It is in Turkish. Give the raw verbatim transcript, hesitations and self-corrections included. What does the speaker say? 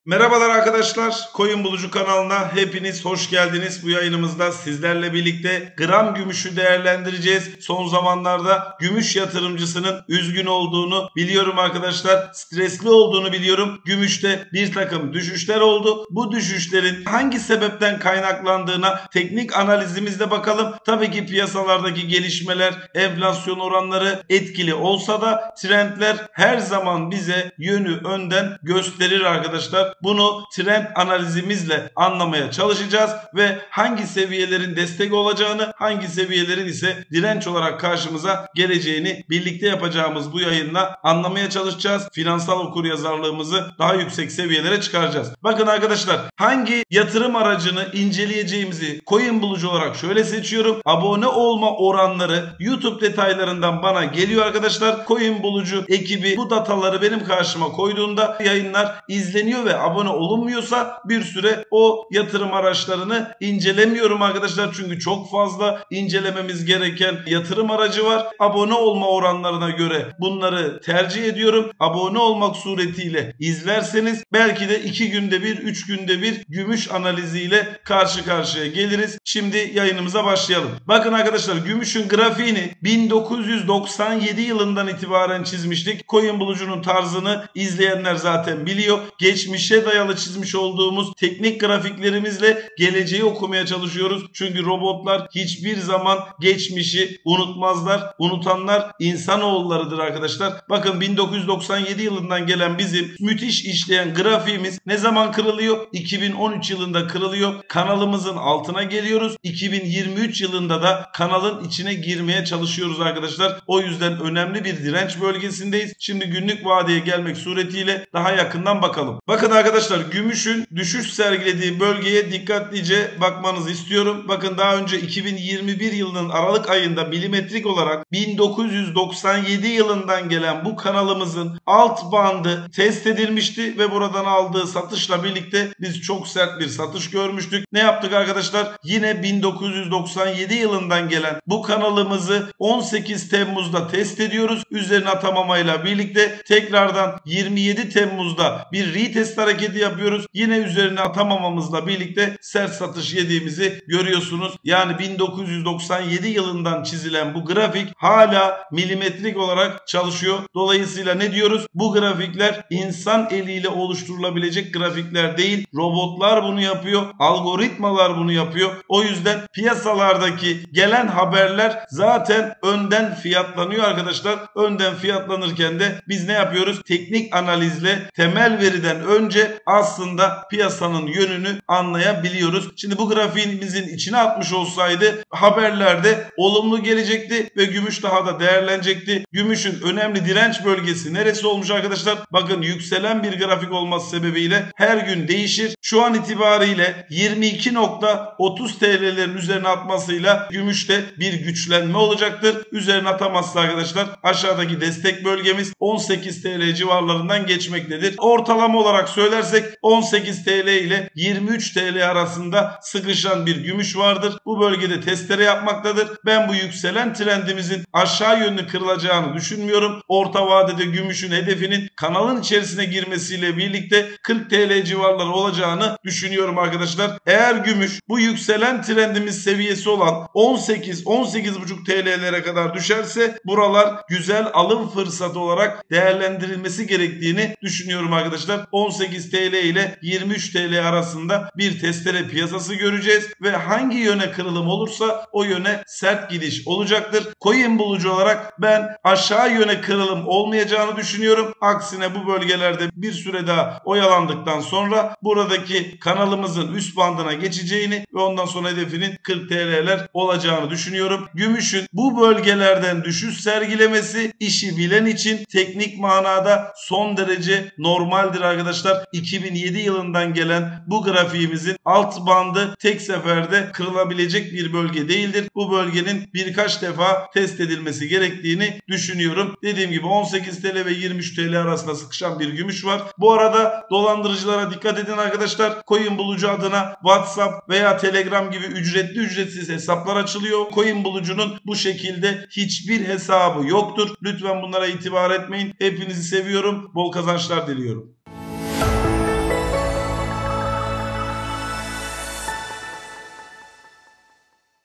Merhabalar arkadaşlar, Coin Bulucu kanalına hepiniz hoş geldiniz. Bu yayınımızda sizlerle birlikte gram gümüşü değerlendireceğiz. Son zamanlarda gümüş yatırımcısının üzgün olduğunu biliyorum arkadaşlar. Stresli olduğunu biliyorum. Gümüşte bir takım düşüşler oldu. Bu düşüşlerin hangi sebepten kaynaklandığına teknik analizimizde bakalım. Tabii ki piyasalardaki gelişmeler, enflasyon oranları etkili olsa da trendler her zaman bize yönü önden gösterir arkadaşlar. Bunu trend analizimizle anlamaya çalışacağız ve hangi seviyelerin destek olacağını, hangi seviyelerin ise direnç olarak karşımıza geleceğini birlikte yapacağımız bu yayınla anlamaya çalışacağız. Finansal okuryazarlığımızı daha yüksek seviyelere çıkaracağız. Bakın arkadaşlar, hangi yatırım aracını inceleyeceğimizi Coin Bulucu olarak şöyle seçiyorum. Abone olma oranları YouTube detaylarından bana geliyor arkadaşlar. Coin Bulucu ekibi bu dataları benim karşıma koyduğunda yayınlar izleniyor ve abone olunmuyorsa bir süre o yatırım araçlarını incelemiyorum arkadaşlar. Çünkü çok fazla incelememiz gereken yatırım aracı var. Abone olma oranlarına göre bunları tercih ediyorum. Abone olmak suretiyle izlerseniz belki de iki günde bir, üç günde bir gümüş analiziyle karşı karşıya geliriz. Şimdi yayınımıza başlayalım. Bakın arkadaşlar, gümüşün grafiğini bin dokuz yüz doksan yedi yılından itibaren çizmiştik. Coin Bulucu'nun tarzını izleyenler zaten biliyor. Geçmişe dayalı çizmiş olduğumuz teknik grafiklerimizle geleceği okumaya çalışıyoruz. Çünkü robotlar hiçbir zaman geçmişi unutmazlar. Unutanlar insanoğullarıdır arkadaşlar. Bakın bin dokuz yüz doksan yedi yılından gelen bizim müthiş işleyen grafiğimiz ne zaman kırılıyor? iki bin on üç yılında kırılıyor. Kanalımızın altına geliyoruz. iki bin yirmi üç yılında da kanalın içine girmeye çalışıyoruz arkadaşlar. O yüzden önemli bir direnç bölgesindeyiz. Şimdi günlük vadeye gelmek suretiyle daha yakından bakalım. Bakın arkadaşlar, gümüşün düşüş sergilediği bölgeye dikkatlice bakmanızı istiyorum. Bakın daha önce iki bin yirmi bir yılının Aralık ayında milimetrik olarak bin dokuz yüz doksan yedi yılından gelen bu kanalımızın alt bandı test edilmişti ve buradan aldığı satışla birlikte biz çok sert bir satış görmüştük. Ne yaptık arkadaşlar? Yine bin dokuz yüz doksan yedi yılından gelen bu kanalımızı on sekiz Temmuz'da test ediyoruz. Üzerine atamamayla birlikte tekrardan yirmi yedi Temmuz'da bir retest hareketi yapıyoruz. Yine üzerine atamamamızla birlikte sert satış yediğimizi görüyorsunuz. Yani bin dokuz yüz doksan yedi yılından çizilen bu grafik hala milimetrik olarak çalışıyor. Dolayısıyla ne diyoruz? Bu grafikler insan eliyle oluşturulabilecek grafikler değil. Robotlar bunu yapıyor. Algoritmalar bunu yapıyor. O yüzden piyasalardaki gelen haberler zaten önden fiyatlanıyor arkadaşlar. Önden fiyatlanırken de biz ne yapıyoruz? Teknik analizle temel veriden önce aslında piyasanın yönünü anlayabiliyoruz. Şimdi bu grafiğimizin içine atmış olsaydı haberlerde olumlu gelecekti ve gümüş daha da değerlenecekti. Gümüşün önemli direnç bölgesi neresi olmuş arkadaşlar? Bakın, yükselen bir grafik olması sebebiyle her gün değişir. Şu an itibariyle yirmi iki nokta otuz T L'lerin üzerine atmasıyla gümüşte bir güçlenme olacaktır. Üzerine atamazsa arkadaşlar aşağıdaki destek bölgemiz on sekiz T L civarlarından geçmektedir. Ortalama olarak söylersek on sekiz T L ile yirmi üç T L arasında sıkışan bir gümüş vardır. Bu bölgede testere yapmaktadır. Ben bu yükselen trendimizin aşağı yönlü kırılacağını düşünmüyorum. Orta vadede gümüşün hedefinin kanalın içerisine girmesiyle birlikte kırk T L civarları olacağını düşünüyorum arkadaşlar. Eğer gümüş bu yükselen trendimiz seviyesi olan on sekiz on sekiz buçuk T L'lere kadar düşerse buralar güzel alım fırsatı olarak değerlendirilmesi gerektiğini düşünüyorum arkadaşlar. on sekiz T L ile yirmi üç T L arasında bir testere piyasası göreceğiz ve hangi yöne kırılım olursa o yöne sert gidiş olacaktır. Coin Bulucu olarak ben aşağı yöne kırılım olmayacağını düşünüyorum. Aksine bu bölgelerde bir süre daha oyalandıktan sonra buradaki kanalımızın üst bandına geçeceğini ve ondan sonra hedefinin kırk T L'ler olacağını düşünüyorum. Gümüşün bu bölgelerden düşüş sergilemesi işi bilen için teknik manada son derece normaldir arkadaşlar. iki bin yedi yılından gelen bu grafiğimizin alt bandı tek seferde kırılabilecek bir bölge değildir. Bu bölgenin birkaç defa test edilmesi gerektiğini düşünüyorum. Dediğim gibi on sekiz T L ve yirmi üç T L arasında sıkışan bir gümüş var. Bu arada dolandırıcılara dikkat edin arkadaşlar. Coin Bulucu adına WhatsApp veya Telegram gibi ücretli ücretsiz hesaplar açılıyor. Coin Bulucu'nun bu şekilde hiçbir hesabı yoktur. Lütfen bunlara itibar etmeyin. Hepinizi seviyorum. Bol kazançlar diliyorum.